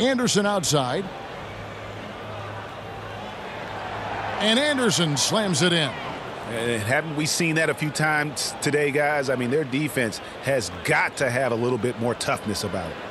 Anderson outside. And Anderson slams it in. And haven't we seen that a few times today, guys? I mean, their defense has got to have a little bit more toughness about it.